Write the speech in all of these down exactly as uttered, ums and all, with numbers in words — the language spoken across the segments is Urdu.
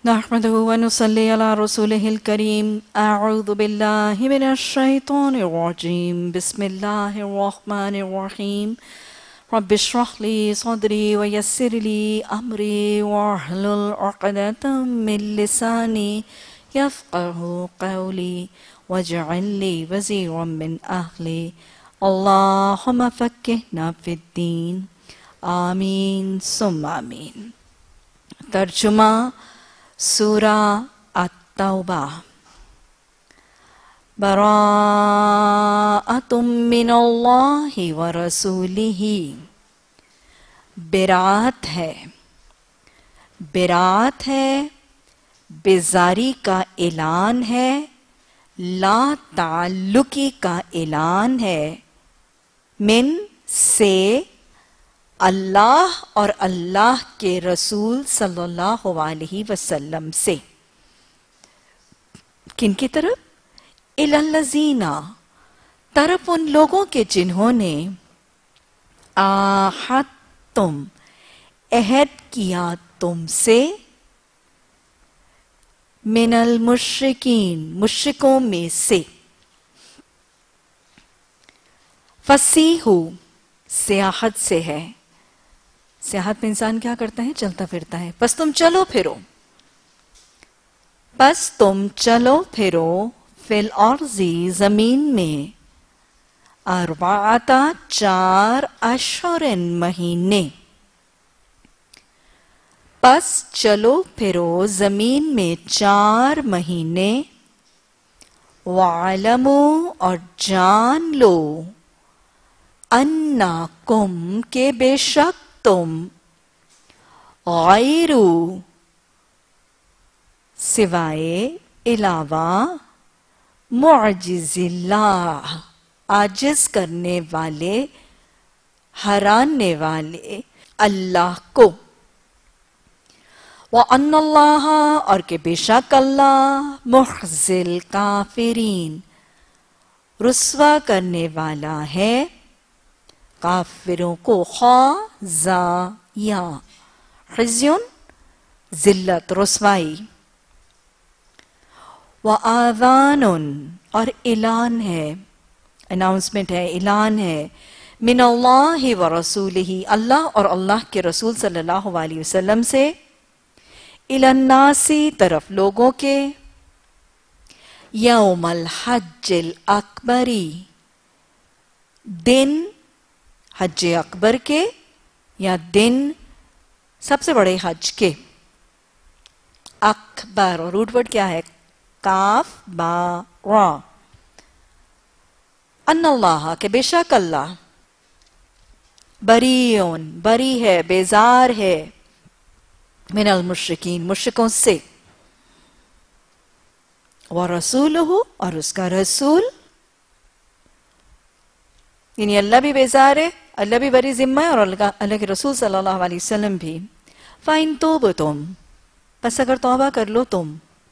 نحمده ونصلي على رسوله الكريم أعوذ بالله من الشيطان الرجيم بسم الله الرحمن الرحيم رب اشرح لي صدري ويسر لي أمري واحلل عقدة من لساني يفقه قولي واجعل لي وزيرا من أهلي اللهم فقهنا في الدين آمين ثم آمين. ترجمہ سورہ التوبہ. براءۃ من اللہ ورسولہ، براءت ہے براءت ہے بیزاری کا اعلان ہے، لا تعلقی کا اعلان ہے، من سے اللہ اور اللہ کے رسول صلی اللہ علیہ وسلم سے. کن کی طرف؟ الی الذین، طرف ان لوگوں کے جنہوں نے عاہدتم، عہد کیا تم سے، من المشرکین، مشرکوں میں سے. فسیحو، سیاحت سے ہے. سیاحت میں انسان کیا کرتا ہے؟ چلتا پھرتا ہے. بس تم چلو پھرو بس تم چلو پھرو فی الارض، زمین میں، اربعۃ، چار، اشہر، مہینے. بس چلو پھرو زمین میں چار مہینے. وَاعْلَمُوا، اور جان لو، انکم، کہ بے شک تم، غیر، سوائے، علاوہ، معجز اللہ، عاجز کرنے والے، ہرانے والے اللہ کو. وَأَنَّ اللَّهَ، اور کہ بے شک اللہ، مُخْزِي الْكَافِرِينَ، رسوا کرنے والا ہے کافروں کو. خا زا یا، خزیون، ذلت، رسوائی. وَآذَانٌ، اور اعلان ہے، اناؤنسمنٹ ہے، اعلان ہے، من اللہ ورسولہ، اللہ اور اللہ کے رسول صلی اللہ علیہ وسلم سے، الی الناس، طرف لوگوں کے، یوم الحج الاکبری، دن حج اکبر کے، یا دن سب سے بڑے حج کے. اکبر، روٹ ورڈ کیا ہے؟ کاف با را. ان اللہ، کہ بے شک اللہ، بریون، بری ہے، بیزار ہے، من المشرکین، مشرکوں سے. ورسولہ، اور اس کا رسول، یعنی اللہ بھی بیزار ہے، اللہ بھی بری ذمہ ہے، اور اللہ کے رسول صلی اللہ علیہ وسلم بھی. فَإِن تُوبْتُمْ، پس اگر توبہ کر لو تم،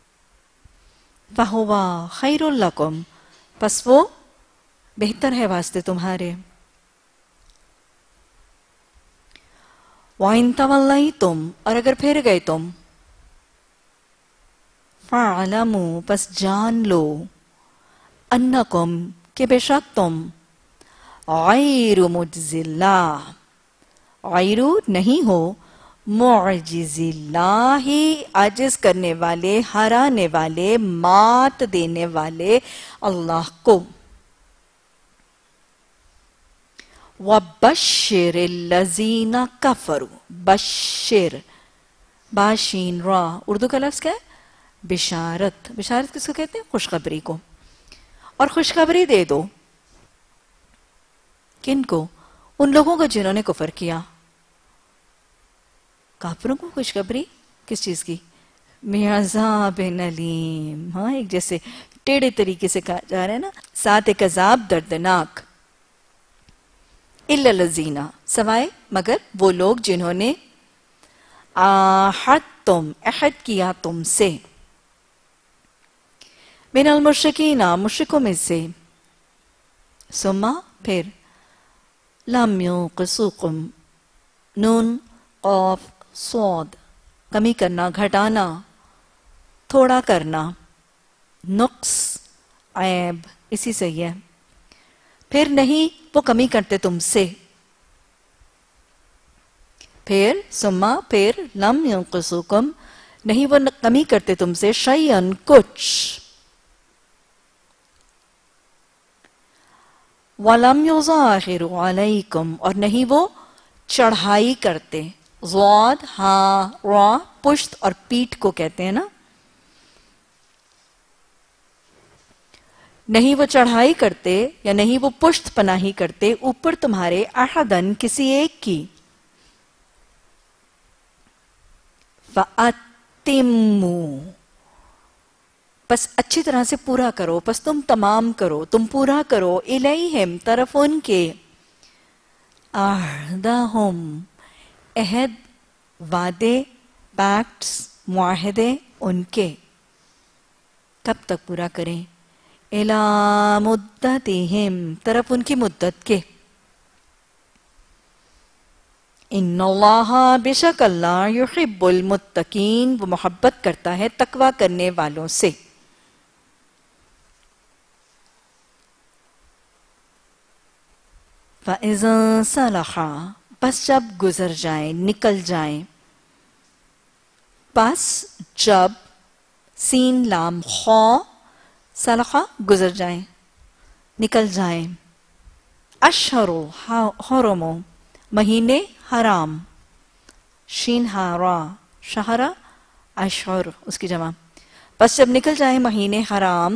فَهُوَ خَيْرٌ لَكُمْ، پس وہ بہتر ہے واسطے تمہارے. وَإِن تَوَلَّيْتُمْ، اور اگر پھر گئے تم، فَاعْلَمُوا، پس جان لو، أَنَّكُمْ، کہ بے شک تم، غیر معجز اللہ، غیر نہیں ہو، معجز اللہ، عاجز کرنے والے، ہرانے والے، مات دینے والے اللہ کو. وَبَشِّرِ الَّذِينَ كَفَرُوا، بشر، باشین را، اردو کا لفظ کیا ہے؟ بشارت. بشارت کس کو کہتے ہیں؟ خوشخبری کو. اور خوشخبری دے دو کن کو؟ ان لوگوں کو جنہوں نے کفر کیا. کافروں کو خوشخبری کس چیز کی؟ عذاب علیم. ہاں، ایک جیسے ٹیڑے طریقے سے کہا جا رہا ہے نا، ساتھ ایک عذاب دردناک. الا الذین، سوائے مگر وہ لوگ جنہوں نے عاہدتم، عہد کیا تم سے، من المشرکین، مشرکوں میں سے، ثم، پھر، لم ينقصوکم، نون قاف صاد، کمی کرنا، گھٹانا، تھوڑا کرنا، نقص، عیب، اسی سے ہی ہے. پھر نہیں وہ کمی کرتے تم سے، پھر سما پھر لم ینقصوکم، نہیں وہ کمی کرتے تم سے، شیئن کچھ، وَلَمْ يُظَاهِرُوا عَلَيْكُمْ، اور نہیں وہ چڑھائی کرتے. ضاد ہاں را پشت اور پیٹ کو کہتے ہیں نا. نہیں وہ چڑھائی کرتے یا نہیں وہ پشت پناہی کرتے اوپر تمہارے احدن کسی ایک کی. فَأَتِمُّوا، پس اچھی طرح سے پورا کرو، پس تم تمام کرو، تم پورا کرو، الیہم طرف ان کے، عہدہم عہد، وعدے، پیکٹس، معاہدے ان کے. کب تک پورا کریں؟ الی مدتہم طرف ان کی مدت کے. ان اللہ بے شک اللہ یحب المتقین، وہ محبت کرتا ہے تقوی کرنے والوں سے. فَإِذَا صَلَحَ، بس جب گزر جائیں، نکل جائیں. بس جب سین لام خو صلحہ گزر جائیں، نکل جائیں. اشہرو حرمو مہینے حرام، شین ہارا شہرہ اشہر اس کی جمع. بس جب نکل جائیں مہینے حرام.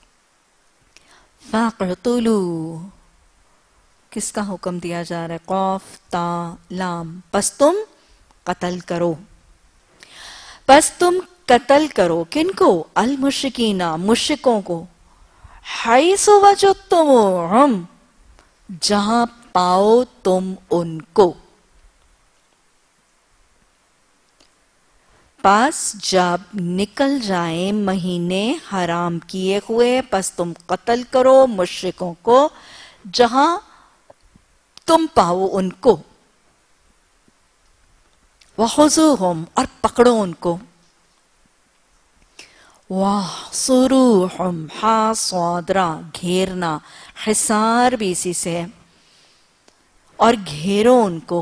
فَاقْتُلُوا، کس کا حکم دیا جا رہا ہے؟ قاف تا لام. پس تم قتل کرو، پس تم قتل کرو. کن کو؟ المشرکین، مشرکوں کو. حیث وجدتموہم، جہاں پاؤ تم ان کو. پس جب نکل جائیں مہینے حرام کیے ہوئے، پس تم قتل کرو مشرکوں کو جہاں تم پاؤ ان کو. وَخُذُوهُمْ، اور پکڑو ان کو. وَاحْصُرُوهُمْ، ہا صادرہ گھیرنا، حصار بھی اسی سے ہے. اور گھیرو ان کو.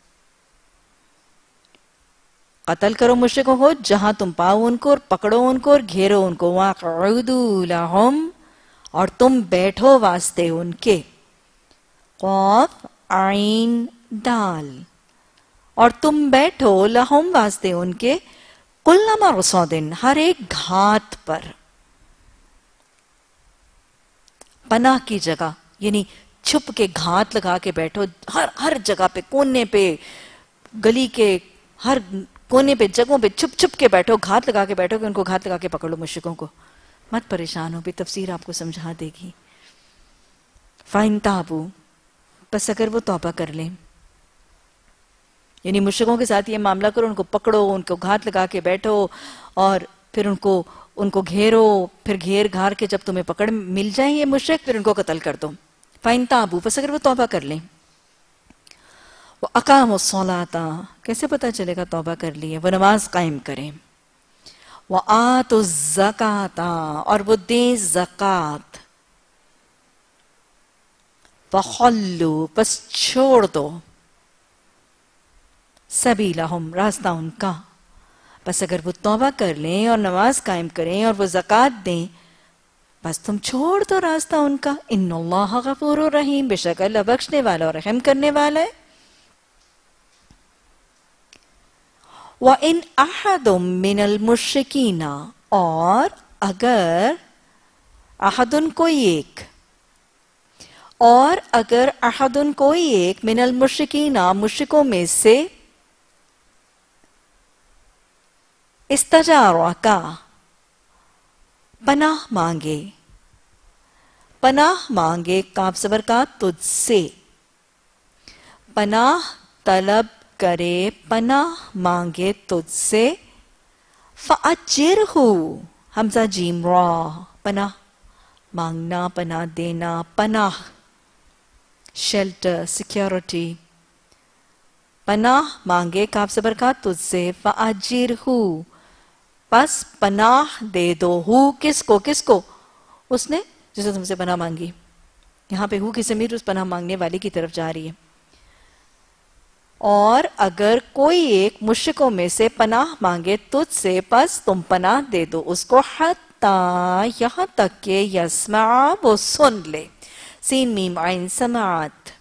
قتل کرو مشرکوں کو جہاں تم پاؤ ان کو، اور پکڑو ان کو اور گھیرو ان کو. وَاقْعُدُوا لَهُمْ، اور تم بیٹھو واسطے ان کے. قاف عین دال، اور تم بیٹھو لہم واسطے ان کے. کل مرصدن، ہر ایک گھات پر. پناہ کی جگہ یعنی چھپ کے گھات لگا کے بیٹھو، ہر ہر جگہ پہ، کونے پہ، گلی کے ہر کونے پہ، جگہوں پہ چھپ چھپ کے بیٹھو، گھات لگا کے بیٹھو کہ ان کو گھات لگا کے پکڑ لو مشرکوں کو. مت پریشان ہو بھی، تفسیر آپ کو سمجھا دے گی. فَإِن تَابُوا، بس اگر وہ توبہ کر لیں، یعنی مشرکوں کے ساتھ یہ معاملہ کرو، ان کو پکڑو، ان کو گھات لگا کے بیٹھو، اور پھر ان کو ان کو گھیرو، پھر گھیر گھار کے جب تمہیں پکڑ مل جائیں یہ مشرک، پھر ان کو قتل کر دو. فَإِن تَابُوا، بس اگر وہ توبہ کر لیں. وَأَقَامُوا الصَّلَاةَ، کیسے پتا چلے گا توبہ کر لی ہے؟ وہ نماز قائم کریں. وَآتُوا الزَّكَاةَ، اور وہ دیں زکوٰۃ. فَخَلُّوا، پس چھوڑ دو. سبیلہم، راستہ ان کا. بس اگر وہ توبہ کر لیں اور نماز قائم کریں اور وہ زکوٰۃ دیں، بس تم چھوڑ دو راستہ ان کا. ان اللہ غفور الرحیم، بے شک اللہ بخشنے والا اور رحم کرنے والا ہے. وَإِنْ أَحَدٌ مِّنَ الْمُشْرِكِينَ، اور اگر احدن کوئی ایک، اور اگر احدن کوئی ایک، من المشرکین مشرکوں میں سے، استجارکا پناہ مانگے، پناہ مانگے کاف زبر کا تجھ سے، پناہ طلب کرے، پناہ مانگے تجھ سے. فَأَجِرْهُ، حمزہ جیم را، پناہ مانگنا، پناہ دینا، پناہ شیلٹر، سیکیورٹی. پناہ مانگے کاف زبر کا تجھ سے. فَأَجِرْهُ، پس پناہ دے دو. ہو کس کو؟ کس کو؟ اس نے جسے تم سے پناہ مانگی. یہاں پہ ہو کی ضمیر اس پناہ مانگنے والے کی طرف جا رہی ہے. اور اگر کوئی ایک مشرکوں میں سے پناہ مانگے تجھ سے پس تم پناہ دے دو اس کو، حتیٰ یہاں تک کہ یسمع وہ سن لے. سین میم عین سماعت.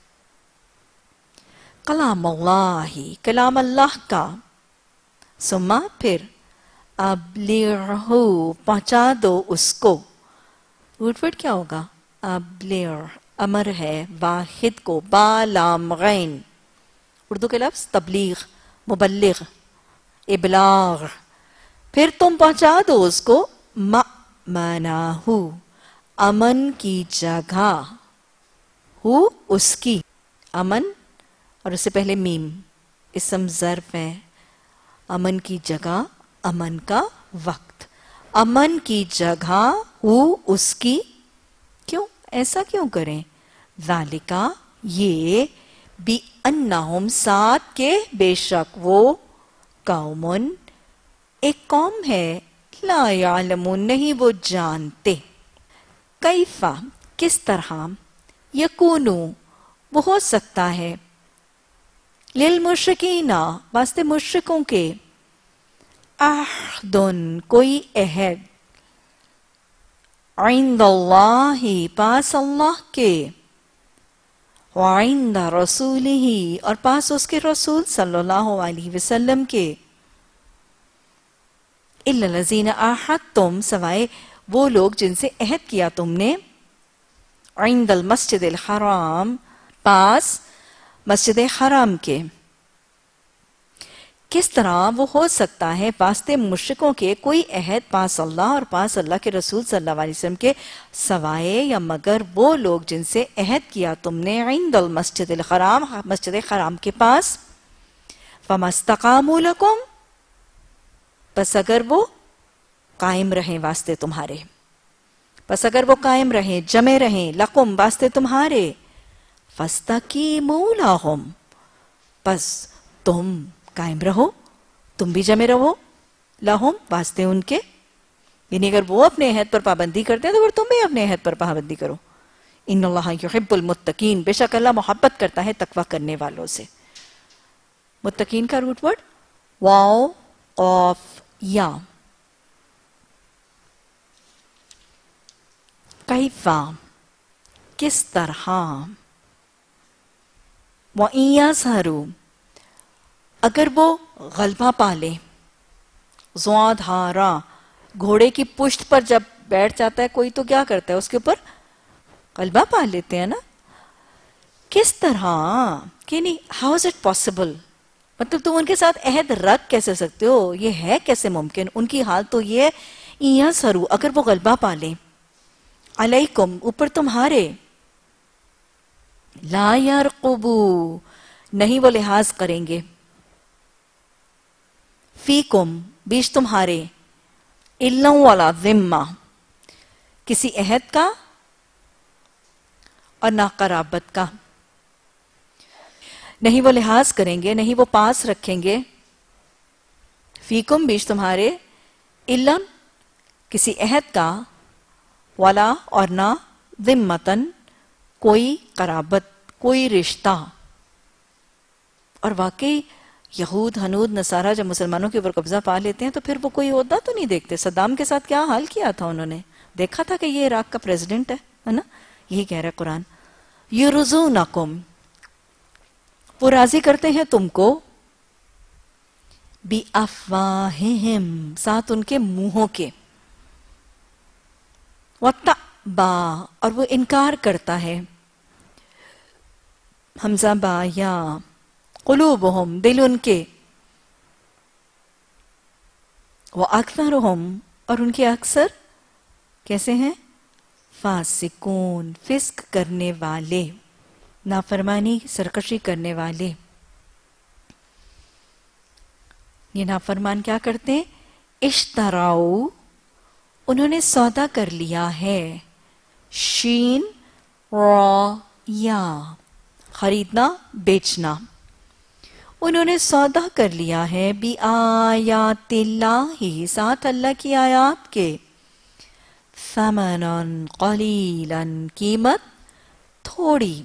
کلام اللہ، کلام اللہ کا. ثم پھر ابلغہ پہنچا دو اس کو. روٹ ورڈ کیا ہوگا؟ ابلغ امر ہے واحد کو، با لام غین. اردو کے لفظ تبلیغ، مبلغ، ابلاغ. پھر تم پہنچا دو اس کو مأمنہ، امن کی جگہ. ہو اس کی، امن اور اس سے پہلے میم اسم ظرف ہے. امن کی جگہ، امن کا وقت. امن کی جگہ ہو اس کی. کیوں ایسا کیوں کریں؟ ذالکا یہ، بی انہم ساتھ کے بے شک وہ، قومن ایک قوم ہے، لا یعلمون نہیں وہ جانتے. کیفا کس طرح، یکونو وہ ہو سکتا ہے، للمشرکین واسطے مشرکوں کے، عہدن کوئی عہد، عند اللہ پاس اللہ کے، وعند رسولہ اور پاس اس کے رسول صلی اللہ علیہ وسلم کے. الا الذین عاہدتم سوائے وہ لوگ جن سے عہد کیا تم نے، عند المسجد الحرام پاس مسجد حرام کے. کس طرح وہ ہو سکتا ہے واسطے مشرکوں کے کوئی عہد پاس اللہ اور پاس اللہ کے رسول صلی اللہ علیہ وسلم کے، سوائے یا مگر وہ لوگ جن سے عہد کیا تم نے عند المسجد الحرام مسجد حرام کے پاس. فما استقاموا لکم پس اگر وہ قائم رہیں واسطے تمہارے، پس اگر وہ قائم رہیں جمع رہیں، لکم واسطے تمہارے، فاستقیموا لہم پس تم قائم رہو، تم بھی جمع رہو، لہم واسطے ان کے. یعنی اگر وہ اپنے عہد پر پابندی کرتے ہیں تو پھر تم بھی اپنے عہد پر پابندی کرو. ان اللہ یحب المتقین بے شک اللہ محبت کرتا ہے تقوی کرنے والوں سے. متقین کا روٹ ورڈ واو قاف یا. کیفا کس طرح، وَإِن يَظْهَرُوا اگر وہ غلبہ پالے، زواد ہارا گھوڑے کی پشت پر جب بیٹھ جاتا ہے کوئی تو کیا کرتا ہے، اس کے اوپر غلبہ پال لیتے ہیں نا. کس طرح کہ نہیں، ہاؤ از اٹ پاسبل، مطلب تم ان کے ساتھ عہد رکھ کیسے سکتے ہو، یہ ہے کیسے ممکن. ان کی حال تو یہ ہے، اِن سرو اگر وہ غلبہ پالے، علیکم اوپر تمہارے، لا یرقبو نہیں وہ لحاظ کریں گے، فیکم بیچ تمہارے، الا ولا ذمہ کسی عہد کا اور نہ قرابت کا، نہیں وہ لحاظ کریں گے، نہیں وہ پاس رکھیں گے، فیکم بیچ تمہارے، الا کسی عہد کا، ولا اور نہ ذمتن کوئی قرابت کوئی رشتہ. اور واقعی یہود ہنود نصارہ جب مسلمانوں کے اوپر قبضہ پا لیتے ہیں تو پھر وہ کوئی عہدہ تو نہیں دیکھتے. صدام کے ساتھ کیا حال کیا تھا انہوں نے، دیکھا تھا کہ یہ عراق کا پریزیڈنٹ ہے نا. یہی کہہ رہا ہے قرآن، یرزونکم وہ راضی کرتے ہیں تم کو، بی افواہہم ساتھ ان کے منہوں کے، وَتَعْبَا اور وہ انکار کرتا ہے، حمزہ با یا، قلوبہم دل ان کے، وَأَكْثَرُهُمْ اور ان کے اکثر کیسے ہیں، فاسقون فسق کرنے والے، نافرمانی سرکشی کرنے والے. یہ نافرمان کیا کرتے ہیں، اشتراؤ انہوں نے سودا کر لیا ہے، شین را یا خریدنا بیچنا، انہوں نے سودا کر لیا ہے بی آیات اللہ، ساتھ اللہ کی آیات کے، ثمناً قلیلاً، قیمت تھوڑی،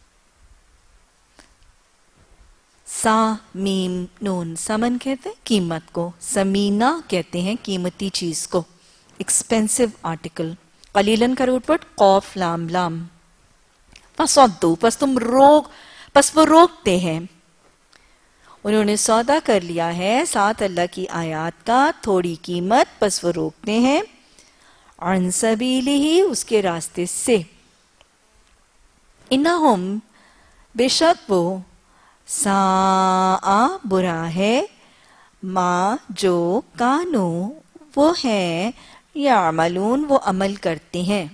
سا میم نون، سمن کہتے ہیں قیمت کو، سمینہ کہتے ہیں قیمتی چیز کو، ایکسپینسو آرٹیکل، قلیلاً کا روٹ ورڈ قوف لام لام، فصدو، پس تم روک، پس وہ روکتے ہیں، انہوں نے سودا کر لیا ہے ساتھ اللہ کی آیات کا تھوڑی قیمت، پس وہ روکتے ہیں، عن سبیلہ، اس کے راستے سے، انہم، بے شک وہ، ساء، برا ہے، ما، جو، کانو، وہ ہیں، یعملون، وہ عمل کرتے ہیں،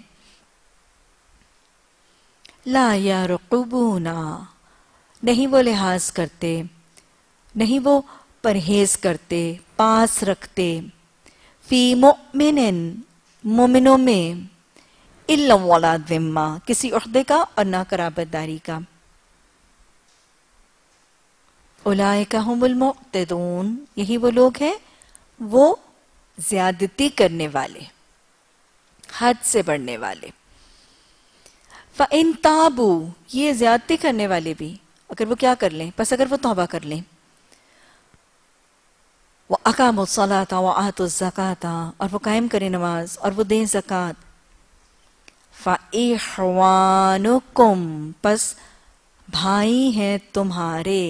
لا یرقبون، نہیں وہ لحاظ کرتے، نہیں وہ پرہیز کرتے، پاس رکھتے، فی مؤمن، مومنوں میں، الا ولا ذمہ، کسی عہدے کا اور نہ قرابت داری کا، اولئک ھم المعتدون، یہی وہ لوگ ہیں وہ زیادتی کرنے والے، حد سے بڑھنے والے، فَإِن تَابُوا، یہ زیادتی کرنے والے بھی اگر وہ کیا کر لیں، پس اگر وہ توبہ کر لیں، وَأَقَامُوا الصَّلَاةَ وَآتُوا الزَّكَاةَ، اور وہ قائم کریں نماز اور وہ دیں زکوٰۃ، فَإِخْوَانُكُمْ، پس بھائی ہیں تمہارے،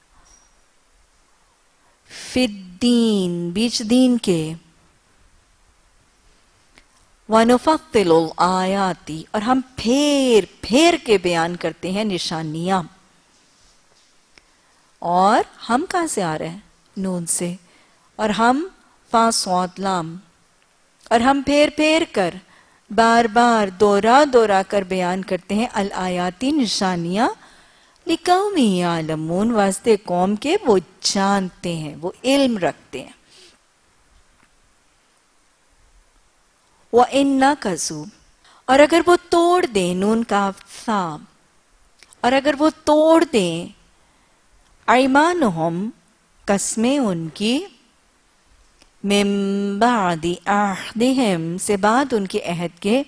فِي الدِّينِ، بیچ دین کے، وَنُفَصِّلُ الْآيَاتِ، اور ہم پھیر پھیر کے بیان کرتے ہیں نشانیاں، اور ہم کہاں سے آ رہے ہیں؟ نون سے، اور ہم فا صاد لام، اور ہم پھیر پھیر کر بار بار دورا دورا کر بیان کرتے ہیں الآیاتی، نشانیاں، لِقَوْمٍ يَعْلَمُونَ، واسطے قوم کے وہ جانتے ہیں، وہ علم رکھتے ہیں، وَإِن نَكَثُوا، اور اگر وہ توڑ دیں، نون کا ثا، اور اگر وہ توڑ دیں، ایمانہم، قسمیں ان کی، من بعد عہدہم، سے بعد ان کے عہد کے،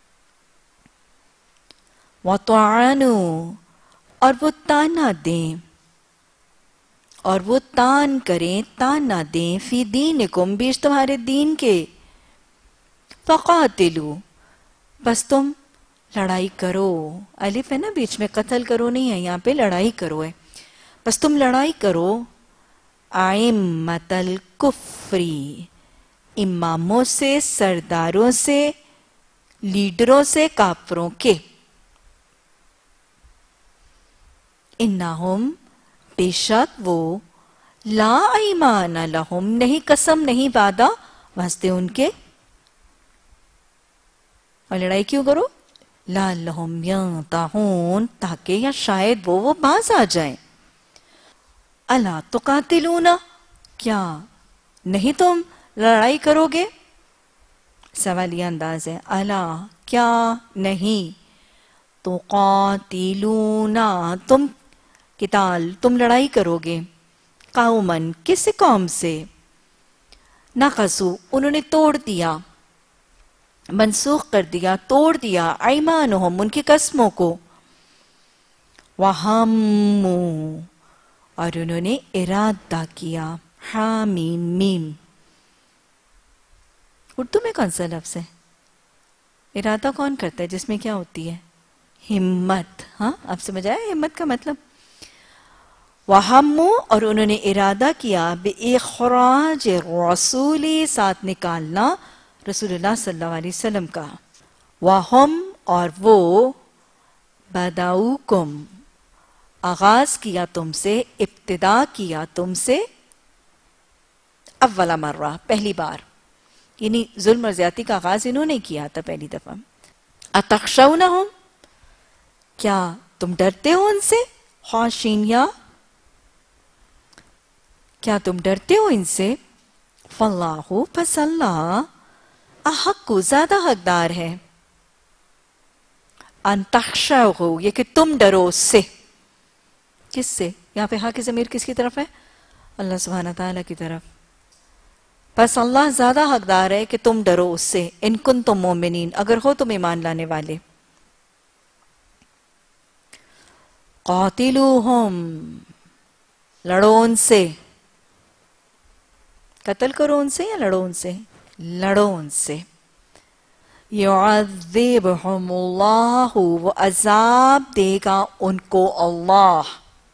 وَطَعَنُوا، اور وہ تانا دیں، اور وہ تان کریں، تانا دیں، فی دینکم، بیچ تمہارے دین کے، فَقَاتِلُوا، بس تم لڑائی کرو، الف ہے نا بیچ میں، قتل کرو نہیں ہے، یہاں پہ لڑائی کرو ہے، بس تم لڑائی کرو، ائمۃ الکفر، اماموں سے، سرداروں سے، لیڈروں سے کافروں کے، انہم، بے شک وہ، لا ایمان لہم، نہیں قسم نہیں وعدہ واسطے ان کے، اور لڑائی کیوں کرو؟ لعلہم ینتہون، تاکہ یا شاید وہ وہ باز آ جائیں، الا تقاتلون، کیا نہیں تم لڑائی کرو گے؟ سوالیہ انداز ہے، الا، کیا نہیں، تقاتلون، تم قتال، تم لڑائی کرو گے، قومن، کس قوم سے، نقصوا، انہوں نے توڑ دیا، منسوخ کر دیا، توڑ دیا، ایمانہم، ان کی قسموں کو، وہموا، اور انہوں نے ارادہ کیا، حامیم میم، اردو میں کون سا لفظ ہے؟ ارادہ کون کرتا ہے جس میں کیا ہوتی ہے؟ ہمت، ہاں اب سمجھ آیا ہمت کا مطلب، وہموا، اور انہوں نے ارادہ کیا، بِإِخْرَاجِ الرَّسُولِ، ساتھ نکالنا رسول اللہ صلی اللہ علیہ وسلم کا، وَهُمْ، اور وہ، بَدَؤُكُمْ، آغاز کیا تم سے، ابتدا کیا تم سے، اولا مرہ، پہلی بار، یعنی ظلم اور زیادتی کا آغاز انہوں نے کیا تھا پہلی دفعہ، اتخشونہم، کیا تم ڈرتے ہو ان سے، خاشین، کیا تم ڈرتے ہو ان سے، فاللہ، پس اللہ، احق، زیادہ حقدار ہے، ان تخشوہ، یہ کہ تم ڈرو اس سے، کس سے؟ یہاں پہ ہاں کی ضمیر کس کی طرف ہے؟ اللہ سبحانہ تعالیٰ کی طرف. بس اللہ زیادہ حقدار ہے کہ تم ڈرو اس سے. ان کنتم مومنین، اگر ہو تم ایمان لانے والے. قاتلوہم، لڑو ان سے. قتل کرو ان سے یا لڑو ان سے؟ لڑو ان سے. یعذبہم اللہ، وہ عذاب دے گا ان کو اللہ.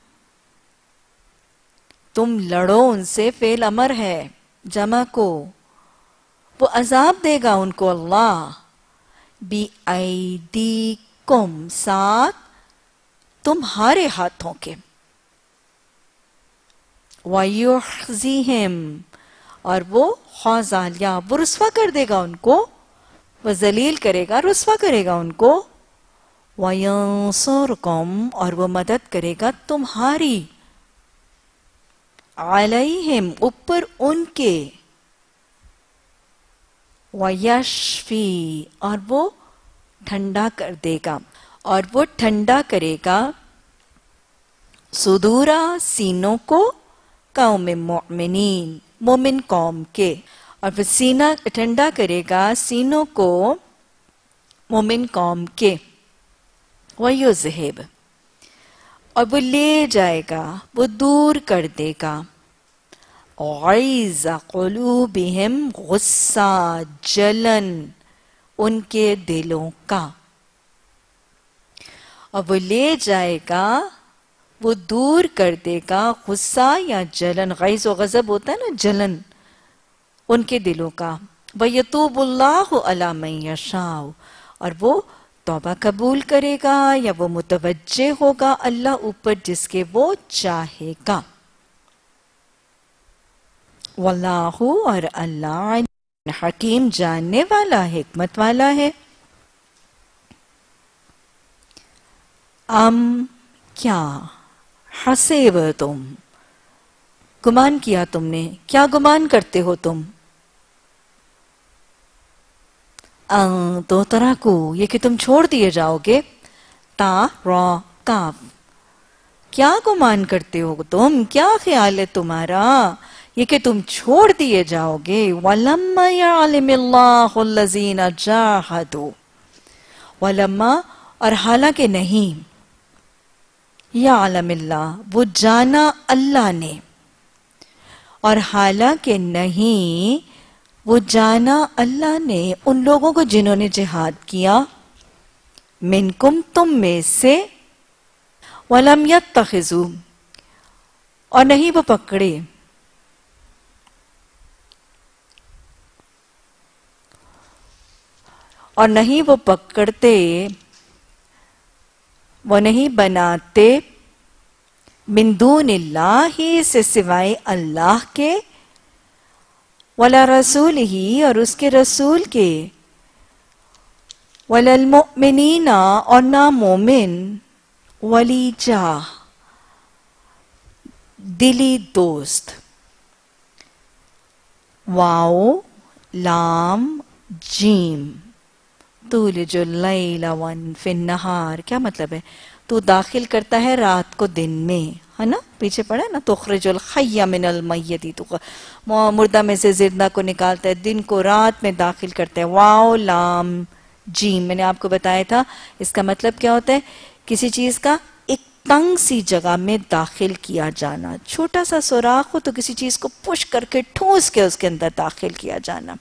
تم لڑو ان سے، فعل امر ہے جمع کو. وہ عذاب دے گا ان کو اللہ. بی ایدیکم، ساتھ تمہارے ہاتھوں کے. وَيُخْزِهِمْ، اور وہ خوازالیہ، وہ رسوا کر دے گا ان کو، وہ ذلیل کرے گا، رسوا کرے گا ان کو. وَيَنصُرْكُمْ، اور وہ مدد کرے گا تمہاری. علیہم، اوپر ان کے. وَيَشْفِي، اور وہ ٹھنڈا کر دے گا، اور وہ ٹھنڈا کرے گا صدورا، سینوں کو، قوم مؤمنین، مومن قوم کے. اور وہ سینہ ٹھنڈا کرے گا سینوں کو مومن قوم کے. وَيُذْهِبْ، اور وہ لے جائے گا، وہ دور کر دے گا. غیظ قلوبہم، غصہ، جلن ان کے دلوں کا. اور وہ لے جائے گا، وہ دور کر دے گا غصہ یا جلن. غیظ و غضب ہوتا ہے نا، جلن ان کے دلوں کا. وَيَتُوبُ اللَّهُ عَلَى مَن يَشَاءُ، اور وہ توبہ قبول کرے گا یا وہ متوجہ ہوگا اللہ اوپر جس کے وہ چاہے گا. واللہ، اور اللہ حکیم، جاننے والا، حکمت والا ہے. ام، کیا، حسیب تم، گمان کیا تم نے، کیا گمان کرتے ہو تم. ان تو ترکو، یہ کہ تم چھوڑ دیے جاؤ گے. تا را کاف، کیا گمان کرتے ہو تم، کیا خیال ہے تمہارا، یہ کہ تم چھوڑ دیے جاؤ گے. وَلَمَّا يَعْلِمِ اللَّهُ الَّذِينَ جَاهَدُوا، وَلَمَّا، اور حالانکہ نہیں، یعلم اللہ، وہ جانا اللہ نے، اور حالانکہ نہیں، وہ جانا اللہ نے ان لوگوں کو جنہوں نے جہاد کیا. منکم، تم میں سے. وَلَمْ يَتَّخِذُوا، اور نہیں وہ پکڑے، اور نہیں وہ پکڑتے، وہ نہیں بناتے، من دون اللہ، ہی سے سوائے اللہ کے، ولا رسول ہی، اور اس کے رسول کے، ولا المؤمنین، اور نہ مومن، ولیجا، دلی دوست. واو، لام، جیم. تولج اللیل فی النہار، کیا مطلب ہے؟ تو داخل کرتا ہے رات کو دن میں، ہے نا، پیچھے پڑھا ہے نا. تخرج الحی من المیت، تو مردہ میں سے زندہ کو نکالتا ہے، دن کو رات میں داخل کرتا ہے. واو، لام، جیم. میں نے آپ کو بتایا تھا اس کا مطلب کیا ہوتا ہے. کسی چیز کا ایک تنگ سی جگہ میں داخل کیا جانا. چھوٹا سا سوراخ ہو تو کسی چیز کو پش کر کے ٹھوس کے اس کے اندر داخل کیا جانا.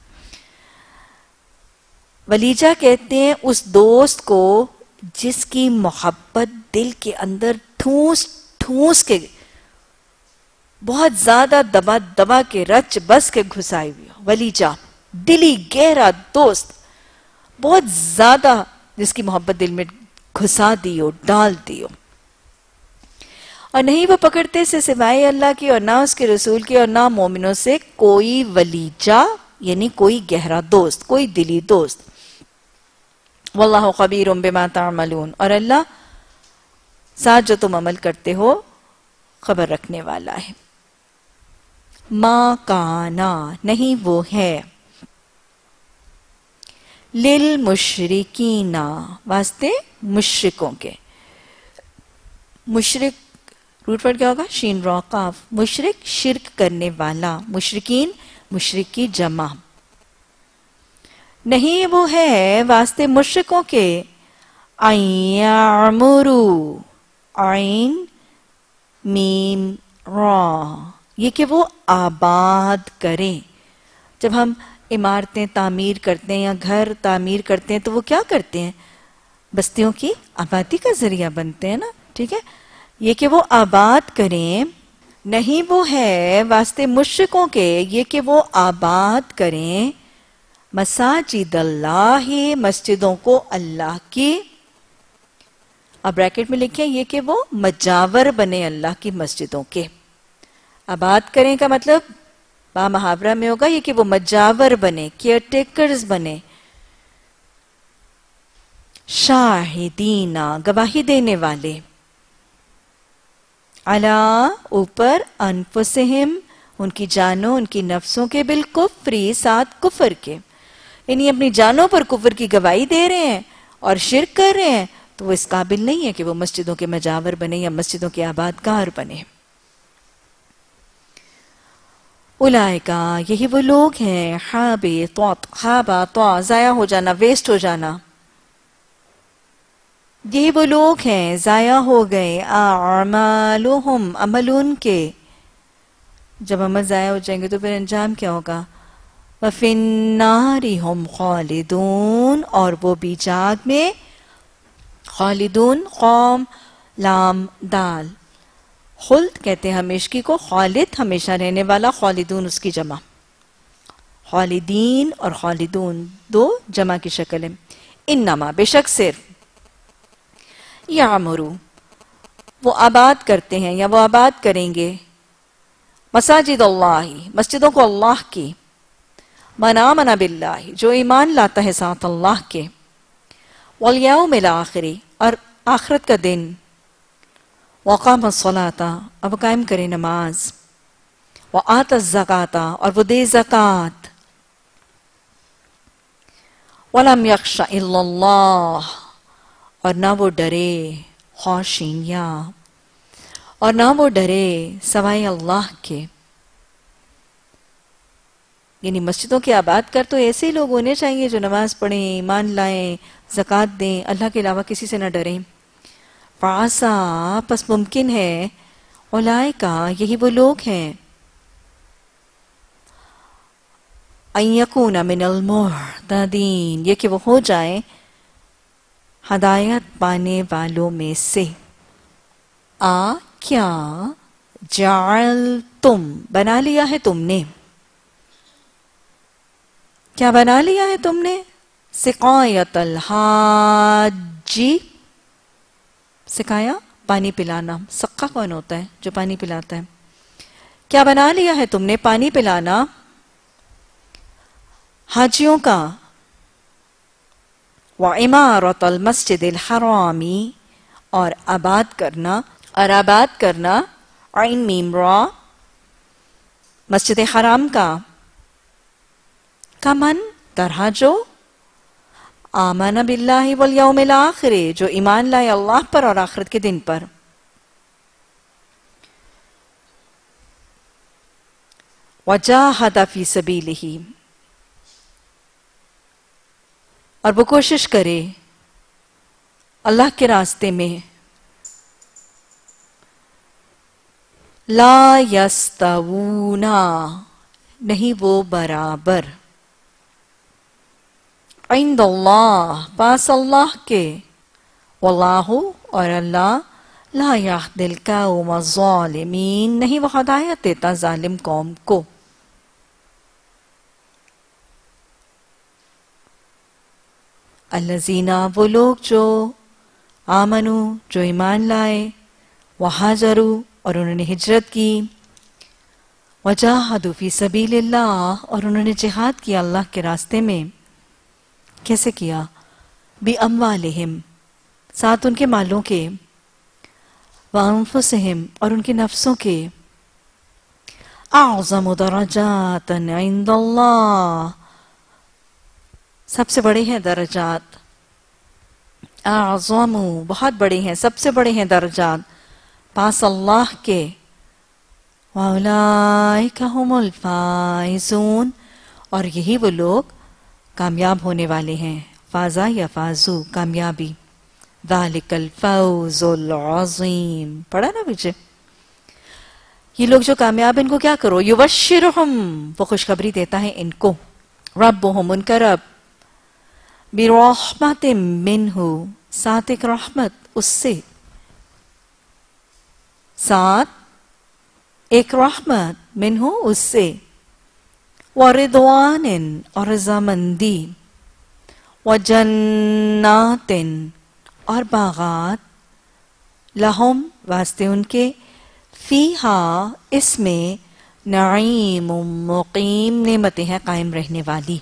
ولیجہ کہتے ہیں اس دوست کو جس کی محبت دل کے اندر ٹھوس ٹھوس کے، بہت زیادہ دبا دبا کے، رچ بس کے گھسائی ہوئی ہو. ولیجہ، دلی گہرا دوست، بہت زیادہ جس کی محبت دل میں گھسا دی ہو، ڈال دی ہو. اور نہیں وہ پکڑتے سے سوائے اللہ کی، اور نہ اس کے رسول کی، اور نہ مومنوں سے کوئی ولیجہ، یعنی کوئی گہرا دوست، کوئی دلی دوست. واللہ خبیر بما تعملون، اور اللہ ساتھ جو تم عمل کرتے ہو خبر رکھنے والا ہے. ما کانا، نہیں وہ ہے، للمشرکین، واسطے مشرکوں کے. مشرک روٹ ورڈ کیا ہوگا؟ شین را قاف. مشرک شرک کرنے والا. مشرکین مشرک کی جمع. نہیں وہ ہے واسطے مشرکوں کے ان یعمرو عین میم را یہ کہ وہ آباد کریں. جب ہم عمارتیں تعمیر کرتے ہیں یا گھر تعمیر کرتے ہیں تو وہ کیا کرتے ہیں؟ بستیوں کی آبادی کا ذریعہ بنتے ہیں نا. ٹھیک ہے. یہ کہ وہ آباد کریں. نہیں وہ ہے واسطے مشرکوں کے یہ کہ وہ آباد کریں مساجد اللہ مسجدوں کو اللہ کی. اب بریکٹ میں لکھیں یہ کہ وہ مجاور بنے اللہ کی مسجدوں کے. آباد کریں کا مطلب با محاورہ میں ہوگا یہ کہ وہ مجاور بنے, کیئر ٹیکرز بنے. شاہدینہ گواہی دینے والے. علا اوپر انفسہم ان کی جانوں ان کی نفسوں کے بالکفری ساتھ کفر کے. یعنی اپنی جانوں پر کفر کی گواہی دے رہے ہیں اور شرک کر رہے ہیں تو وہ اس قابل نہیں ہے کہ وہ مسجدوں کے مجاور بنے یا مسجدوں کے آبادگار بنے. اولئکا یہی وہ لوگ ہیں حابطات حابطا ضائع ہو جانا ویسٹ ہو جانا. یہی وہ لوگ ہیں ضائع ہو گئے اعمالہم عمل ان کے. جب عمل ضائع ہو جائیں گے تو پھر انجام کیا ہوگا؟ وَفِي النَّارِ هُمْ خَالِدُونَ اور وہ بھی جاگ میں خالدون قوم لام دال. خلد کہتے ہیں ہمیشگی کو, خالد ہمیشہ رہنے والا, خالدون اس کی جمع. خالدین اور خالدون دو جمع کی شکل ہے. انما بے شک صرف یعمرو وہ آباد کرتے ہیں یا وہ آباد کریں گے مساجد اللہ مسجدوں کو اللہ کی. من آمن باللہ جو ایمان لاتا ہے ساتھ اللہ کے. والیوم الآخر اور آخرت کا دن. وقام الصلاۃ اب قائم کرے نماز. وآت الزکاۃ اور وہ دے زکوٰۃ. ولم یخش الا اللہ اور نہ وہ ڈرے خاشین یا اور نہ وہ ڈرے سوائے اللہ کے. یعنی مسجدوں کے آباد کر تو ایسے ہی لوگ ہونے چاہیے جو نماز پڑھیں, ایمان لائیں, زکوٰۃ دیں, اللہ کے علاوہ کسی سے نہ ڈریں. فعسا پس ممکن ہے اولئکا یہی وہ لوگ ہیں ان یکون من المہتدین یہ کہ وہ ہو جائیں ہدایت پانے والوں میں سے. آ کیا جعلتم بنا لیا ہے تم نے. کیا بنا لیا ہے تم نے؟ سقایت الحاجی سکایا پانی پلانا. سقا کون ہوتا ہے؟ جو پانی پلاتا ہے. کیا بنا لیا ہے تم نے پانی پلانا حاجیوں کا. وعمارت المسجد الحرامی اور آباد کرنا اور آباد کرنا عین میم را مسجد حرام کا. کمن طرح جو آمن باللہ والیوم الآخر جو ایمان لائے اللہ پر اور آخرت کے دن پر. وجاہد فی سبیلہ اور وہ کوشش کرے اللہ کے راستے میں. لا یستوون نہیں وہ برابر. عند اللہ پاس اللہ کے. واللہ اور اللہ لا یہدی القوم الظالمین نہیں وہ ہدایت دیتا ظالم قوم کو. الذین وہ لوگ جو آمنو جو ایمان لائے. وہاجروا اور انہوں نے ہجرت کی. وجاہدوا فی سبیل اللہ اور انہوں نے جہاد کیا اللہ کے راستے میں. کیسے کیا؟ بِأَمْوَالِهِمْ ساتھ ان کے مالوں کے. وَأَنفُسِهِمْ اور ان کے نفسوں کے. أَعْظَمُ دَرَجَاتًا عِنْدَ اللَّهِ سب سے بڑے ہیں درجات. اعظم بہت بڑے ہیں سب سے بڑے ہیں درجات. पास अल्लाह के, वउलाइका हुमुल फाइजून, और यही वो लोग कामयाब होने वाले हैं। फाजा या फाजू, कामयाबी। ज़ालिकल फौजुल अज़ीम, पढ़ा ना पीछे। ये लोग जो कामयाब, इनको क्या करो, युबश्शिरुहुम, वो खुशखबरी देता है इनको, रब्बुहुम, उनका रब, बिरहमतिम मिन्हु, साथ एक रहमत उससे, साथ एक रहमत, मिन्हु उससे, व रिदवानिन, और रज़ामंदी, व जन्नातिन, और बागात, लहुम, वास्ते उनके, फीहा, इसमें, नईमुम मुकीम, नेमतें हैं कायम रहने वाली।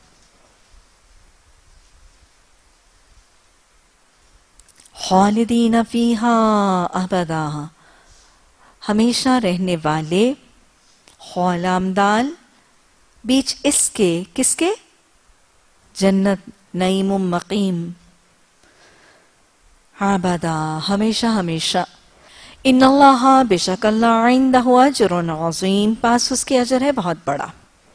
खालिदीन फीहा अबदा, हमेशा रहने वाले, खौलामदाल, बीच इसके, किसके, जन्नत, नईमुम मुकीम, अबदा, हमेशा हमेशा। इन्नल्लाह, बेशक अल्लाह, इंदहु अज्रुन अज़ीम, पास उसके अजर है बहुत बड़ा।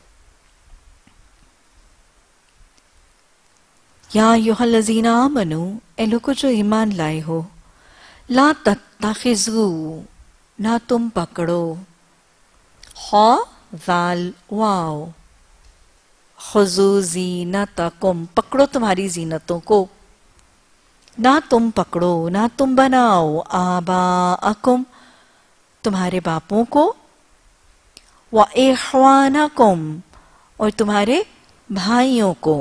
या अय्युहल्लज़ीना आमनू, ए लोगों जो ईमान लाए हो, ला तत्तखिज़ू, ना तुम पकड़ो, खा ज़ाल वाओ, खुज़ू ज़ीनतकुम, पकड़ो तुम्हारी जीनतों को, ना तुम पकड़ो, ना तुम बनाओ, आबाअकुम, तुम्हारे बापों को, व इख्वानकुम, और तुम्हारे भाइयों को,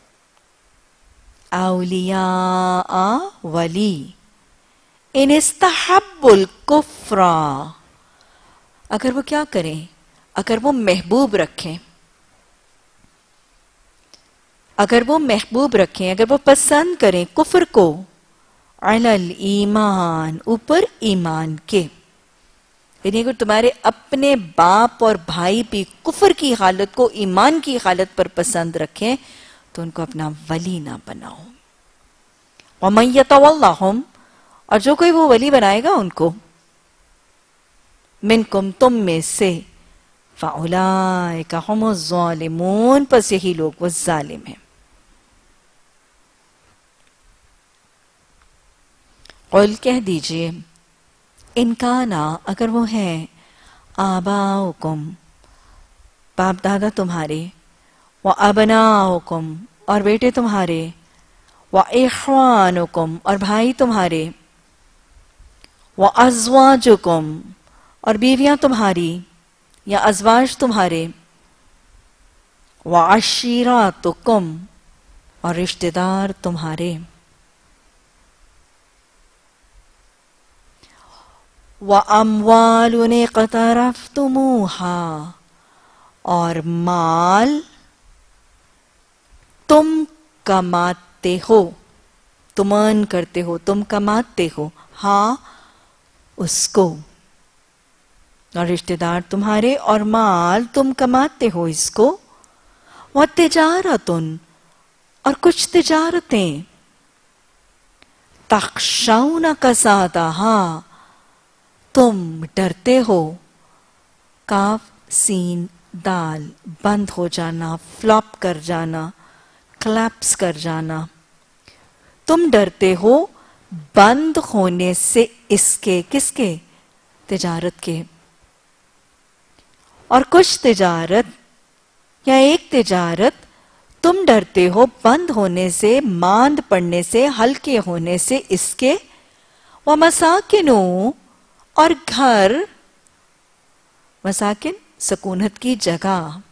औलिया वली, इन इस्तहब्बुल कुफ्रा, अगर वो क्या करें, अगर वो महबूब रखें, अगर वो महबूब रखें, अगर वो पसंद करें कुफ्र को, अलल ईमान, ऊपर ईमान के, यानी अगर तुम्हारे अपने बाप और भाई भी कुफ्र की हालत को ईमान की हालत पर पसंद रखें, तो उनको अपना वली ना बनाओ। वमन यतवल्लाहुम, और जो कोई वो वली बनाएगा उनको, मिनकुम, तुम में से, फउलाइका हुमुज़ ज़ालिमून, बस यही लोग वो जालिम हैं। क़ुल, कह दीजिए, इनका ना, अगर वो हैं, आबाउकुम, बाप दादा तुम्हारे, व अबनाउकुम, और बेटे तुम्हारे, व इख्वानुकुम, और भाई तुम्हारे, व अज़वाजुकुम, और बीवियां तुम्हारी या अज़वाज तुम्हारे, व अशीरातुकुम, और रिश्तेदार तुम्हारे, व अम्वालुन इक़्तरफ़्तुमूहा, और माल तुम कमाते हो, तुम अर्न करते हो, तुम कमाते हो, हाँ उसको, और रिश्तेदार तुम्हारे, और माल तुम कमाते हो इसको, व तिजारतुन, और कुछ तिजारतें, तख़शौना कसादहा, तुम डरते हो, काफ सीन दाल, बंद हो जाना, फ्लॉप कर जाना, क्लैप्स कर जाना, तुम डरते हो बंद होने से, इसके, किसके, तिजारत के, और कुछ तिजारत या एक तिजारत तुम डरते हो बंद होने से, मांद पड़ने से, हल्के होने से, इसके, व मसाकिनु, और घर, मसाकिन सकूनत की जगह,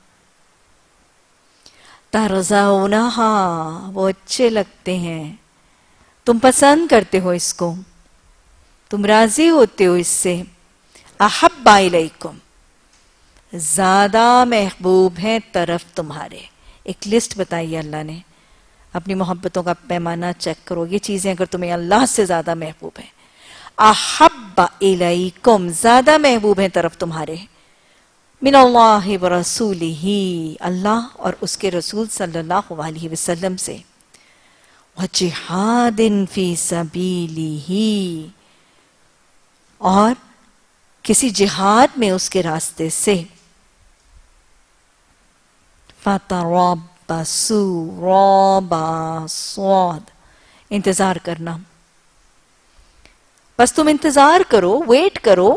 तरज़ाउनहा, वो अच्छे लगते हैं, तुम पसंद करते हो इसको, तुम राजी होते हो इससे, अहब्बा इलैकुम, ज्यादा महबूब है तरफ तुम्हारे। एक लिस्ट बताई अल्लाह ने, अपनी मोहब्बतों का पैमाना चेक करो, ये चीजें अगर तुम्हें अल्लाह से ज्यादा महबूब है, अहब्बा इलैकुम, ज्यादा महबूब है तरफ तुम्हारे, मिनल्लाहि व रसूलिही, अल्लाह और उसके रसूल सल्लल्लाहु अलैहि वसल्लम से, व जिहादिन फी सबीलिही, اور کسی جہاد میں اس کے راستے سے فَتَرَبَّصُوا رَابَ صاد انتظار کرنا. بس تم انتظار کرو، ویٹ کرو.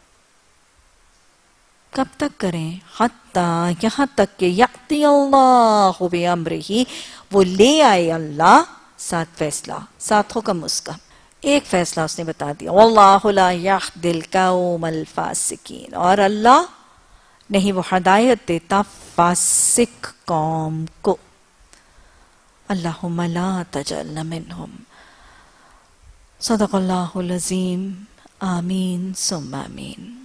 کب تک کریں؟ حتیٰ یہاں تک کہ یأتی اللہ بِأَمْرِهِ وہ لے آئے اللہ ساتھ فیصلہ، ساتھ حکم اس کا. ایک فیصلہ اس نے بتا دیا وَاللَّهُ لَا يَهْدِي الْقَوْمَ الْفَاسِقِينَ اور اللہ نہیں وہ ہدایت دیتا فاسق قوم کو. اللہم لا تجعلنا منہم. صدق اللہ العظیم. آمین ثم آمین.